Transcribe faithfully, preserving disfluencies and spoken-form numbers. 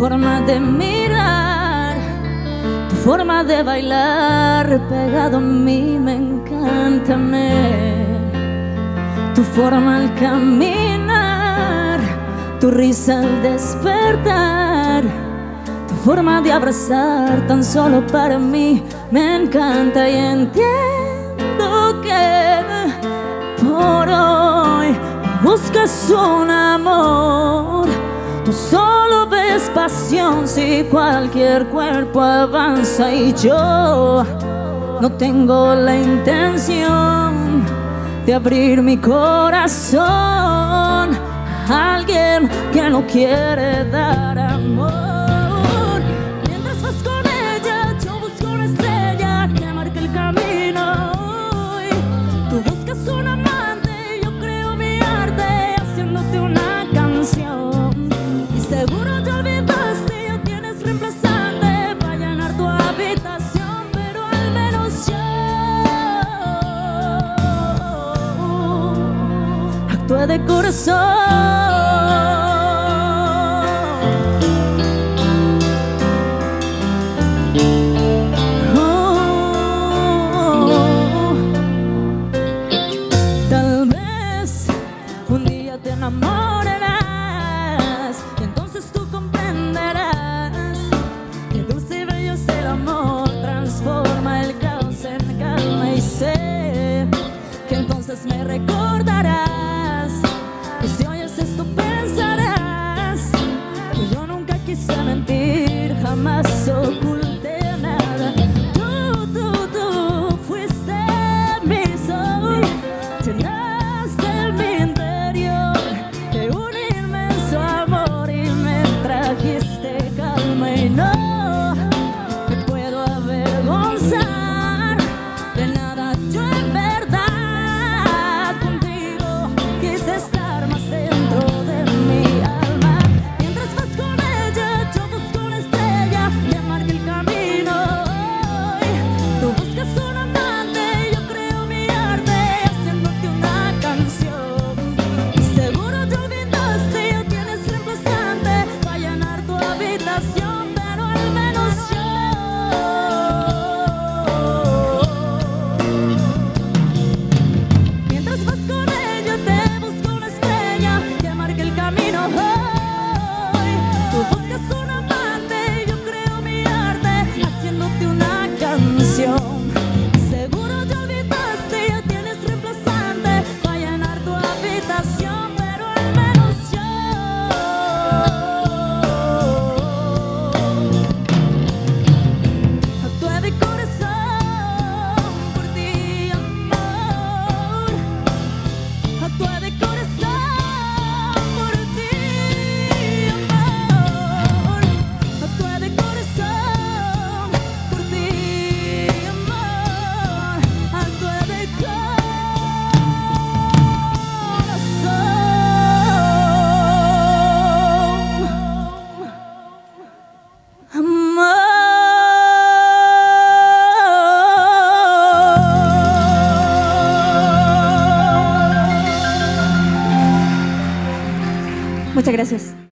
forma de mirar, tu forma de bailar pegado a mí me encanta. Tu forma al caminar, tu risa al despertar, tu forma de abrazar tan solo para mí me encanta. Y entiendo que por hoy buscas un amor. Tú solo ves pasión si cualquier cuerpo avanza, y yo no tengo la intención de abrir mi corazón a alguien que no quiere dar amor. Mientras vas con ella, yo busco una estrella que marque el camino. Tú buscas un amante, yo creo mi arte haciéndote una canción. Y seguro te olvidaste, ya tienes reemplazante para llenar tu habitación, pero al menos yo actué de corazón. Un día te enamorarás y entonces tú comprenderás que dulce y bello es el amor, transforma el caos en calma. Y sé que entonces me recordarás, y si oyes esto pensarás que yo nunca quise mentir, jamás.